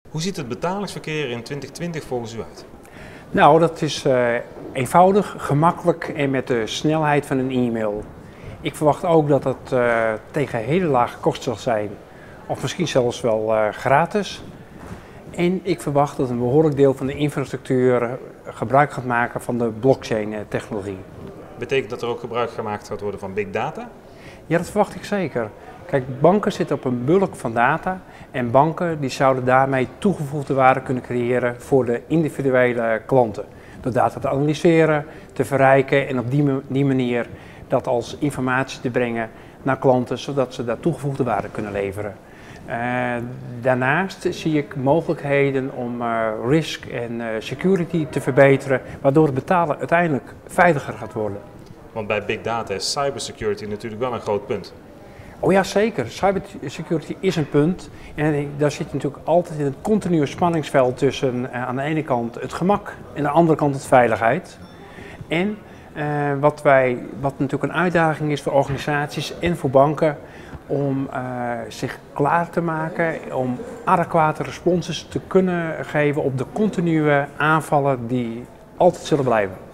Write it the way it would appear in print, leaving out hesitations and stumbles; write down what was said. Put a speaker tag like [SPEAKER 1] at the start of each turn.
[SPEAKER 1] Hoe ziet het betalingsverkeer in 2020 volgens u uit?
[SPEAKER 2] Nou, dat is eenvoudig, gemakkelijk en met de snelheid van een e-mail. Ik verwacht ook dat het tegen hele lage kosten zal zijn, of misschien zelfs wel gratis. En ik verwacht dat een behoorlijk deel van de infrastructuur gebruik gaat maken van de blockchain-technologie.
[SPEAKER 1] Betekent dat er ook gebruik gemaakt gaat worden van big data?
[SPEAKER 2] Ja, dat verwacht ik zeker. Kijk, banken zitten op een bulk van data en banken die zouden daarmee toegevoegde waarde kunnen creëren voor de individuele klanten. Door data te analyseren, te verrijken en op die manier dat als informatie te brengen naar klanten, zodat ze daar toegevoegde waarde kunnen leveren. Daarnaast zie ik mogelijkheden om risk en security te verbeteren, waardoor het betalen uiteindelijk veiliger gaat worden.
[SPEAKER 1] Want bij big data is cybersecurity natuurlijk wel een groot punt.
[SPEAKER 2] Oh ja, zeker. Cybersecurity is een punt. En daar zit je natuurlijk altijd in het continue spanningsveld tussen aan de ene kant het gemak en aan de andere kant het veiligheid. En wat natuurlijk een uitdaging is voor organisaties en voor banken om zich klaar te maken om adequate responses te kunnen geven op de continue aanvallen die altijd zullen blijven.